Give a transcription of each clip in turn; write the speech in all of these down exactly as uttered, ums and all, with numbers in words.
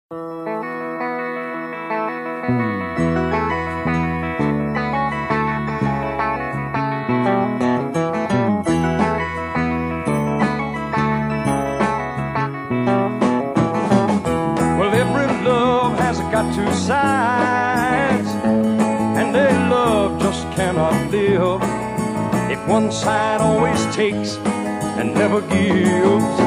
Well, every love has got two sides, and a love just cannot live if one side always takes and never gives.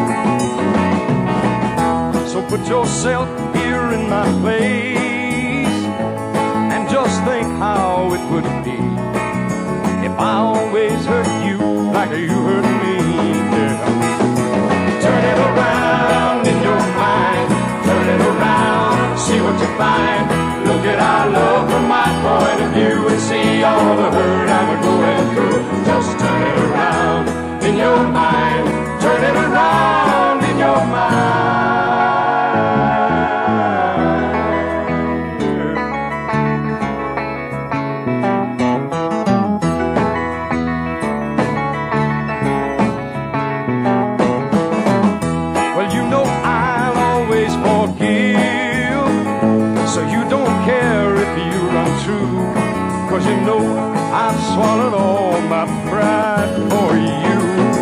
So put yourself here in my place and just think how it would be if I always hurt you like you hurt me, girl. Turn it around in your mind, turn it around, see what you find. Look at our love from my point of view and see all the hurt I'm going through. Just turn it around in your mind, turn it around in your mind. Well, you know I'll always forgive, so you don't care if you're untrue, 'cause you know I've swallowed all my pride for you.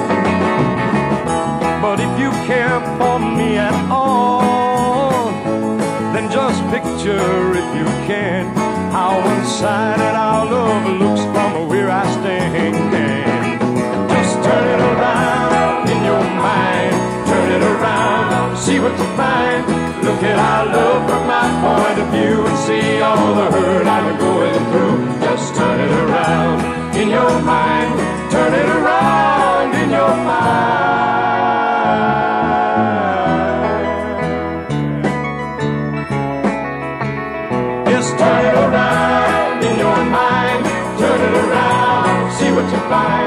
But if you care for me at all, then just picture, if you can, how one-sided our love looks from where I stand. Just turn it around in your mind, turn it around, see what you find. Look at our love from my point of view and see all the hurt I'm going through. Just turn it around in your mind, turn it around in your mind. Just turn it around in your mind, turn it around, see what you find.